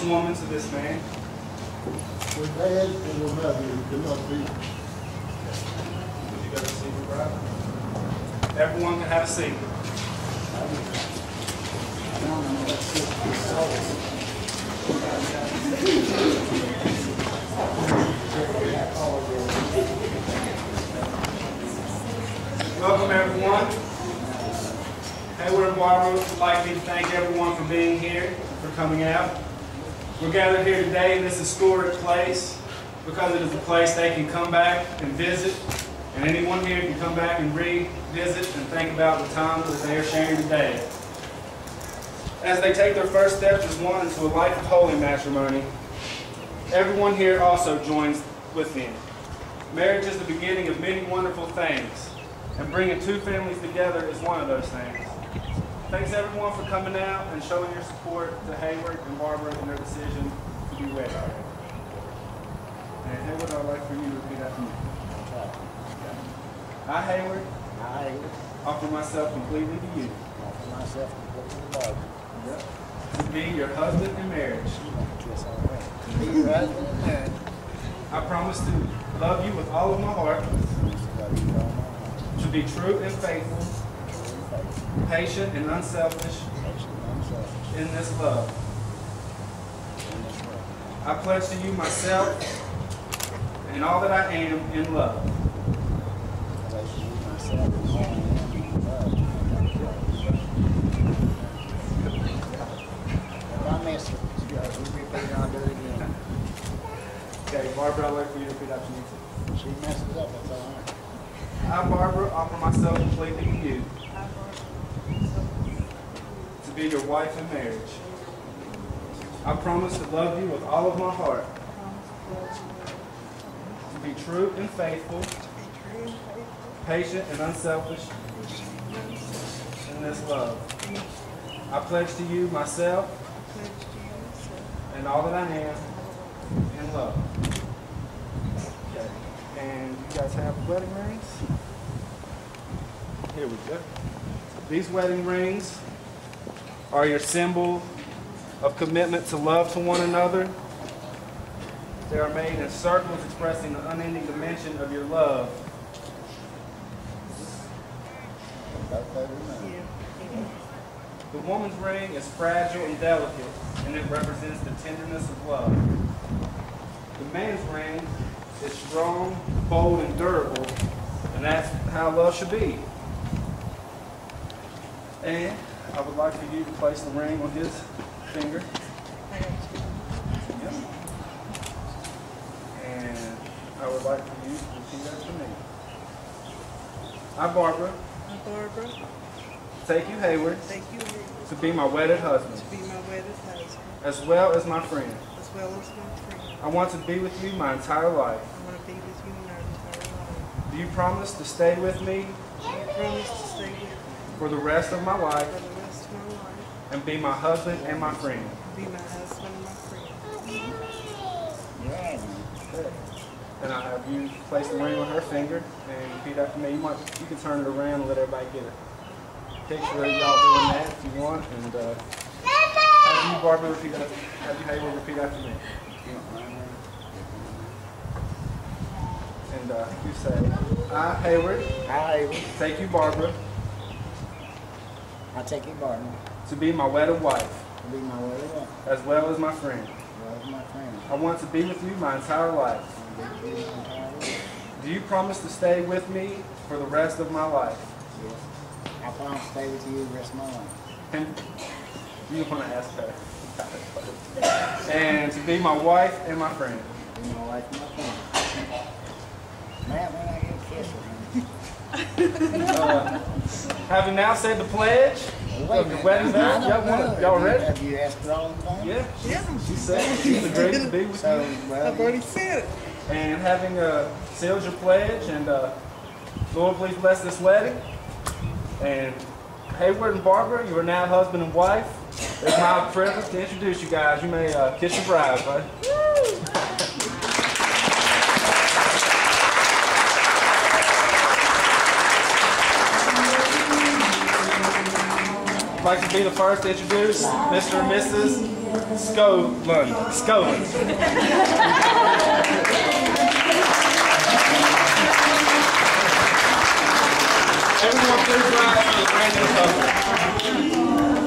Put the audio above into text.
woman to this man. We're bad and we're happy. We cannot be. Would you go to seat, bride? Everyone can have a seat. Welcome, everyone. Hayward and Barbara would like me to thank everyone for being here, for coming out. We're gathered here today in this historic place because it is a place they can come back and visit, and anyone here can come back and revisit and think about the time that they are sharing today. As they take their first steps as one into a life of holy matrimony, everyone here also joins with them. Marriage is the beginning of many wonderful things, and bringing two families together is one of those things. Thanks everyone for coming out and showing your support to Hayward and Barbara in their decision to be wed. And Hayward, I'd like for you to repeat after me. I, Hayward, offer myself completely to you. To be your husband in marriage. I promise to love you with all of my heart. To be true and faithful. Patient and unselfish in this love. I pledge to you myself and all that I am in love. Okay, Barbara, I'd like for you to repeat after me. She messes up, that's all right. I, Barbara, offer myself completely to you. To be your wife in marriage. I promise to love you with all of my heart. To be true and faithful. Patient and unselfish in this love. I pledge to you myself and all that I am in love. Okay. And you guys have wedding rings? Here we go. These wedding rings are your symbol of commitment to love to one another. They are made in circles expressing the unending dimension of your love. The woman's ring is fragile and delicate, and it represents the tenderness of love. The man's ring is strong, bold, and durable, and that's how love should be. And I would like for you to place the ring on his finger. Yep. And I would like for you to repeat after me. I, Barbara. Take you, Hayward. To be my wedded husband. As well as my friend. I want to be with you my entire life. Do you promise to stay with me for the rest of my life and be my husband and my friend? And I have you place the ring on her finger and repeat after me. You can turn it around and let everybody get a picture of y'all doing that if you want. And have you, Barbara, repeat after me. Have you, Hayward, repeat after me. And you say, I, Hayward. Take you, Barbara. I take you, Barbara. To be my wedded wife. As well as my friend. I want to be with you my entire life. Do you promise to stay with me for the rest of my life? Yes. I promise to stay with you the rest of my life. And you want to ask her. And to be my wife and my friend. Be my wife and my friend. Man, when I get a kiss. Having now said the pledge of your wedding vows, y'all ready? Have you asked her all the time? Yeah. She said she's agreed to be with you. I've already said it. And having sealed your pledge, and Lord, please bless this wedding. And Hayward and Barbara, you are now husband and wife. It's my privilege to introduce you guys. You may kiss your bride, buddy. I'd like to be the first to introduce Mr. and Mrs. Scoland. Everyone please rise for the brand new couple.